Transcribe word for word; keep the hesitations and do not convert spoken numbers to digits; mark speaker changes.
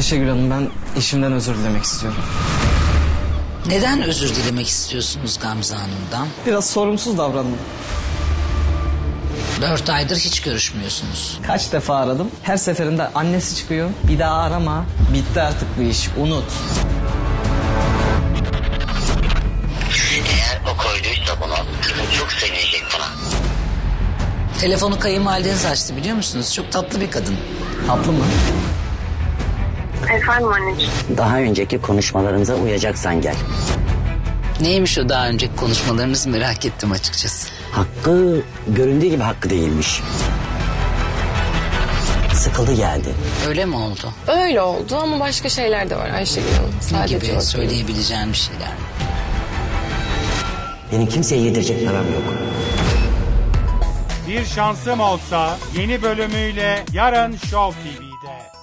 Speaker 1: Ayşegül Hanım, ben eşimden özür dilemek istiyorum.
Speaker 2: Neden özür dilemek istiyorsunuz Gamze Hanım'dan?
Speaker 1: Biraz sorumsuz davrandım.
Speaker 2: Dört aydır hiç görüşmüyorsunuz.
Speaker 1: Kaç defa aradım. Her seferinde annesi çıkıyor. Bir daha arama. Bitti artık bu iş. Unut.
Speaker 3: Eğer o koyduysa bunu çok sevinecek buna.
Speaker 2: Telefonu kayınvalideniz açtı biliyor musunuz? Çok tatlı bir kadın.
Speaker 1: Tatlı mı?
Speaker 4: Efendim anneciğim.
Speaker 3: Daha önceki konuşmalarımıza uyacaksan gel.
Speaker 2: Neymiş o daha önceki konuşmalarınızı merak ettim açıkçası.
Speaker 3: Hakkı göründüğü gibi hakkı değilmiş. Sıkıldı geldi.
Speaker 2: Öyle mi oldu?
Speaker 4: Öyle oldu ama başka şeyler de var Ayşegül Hanım.
Speaker 2: Ne
Speaker 4: Sadece
Speaker 2: gibi
Speaker 4: o değil.
Speaker 2: söyleyebileceğim bir şeyler mi?
Speaker 3: Benim kimseye yedirecek param yok.
Speaker 5: Bir şansım olsa yeni bölümüyle yarın Show T V'de.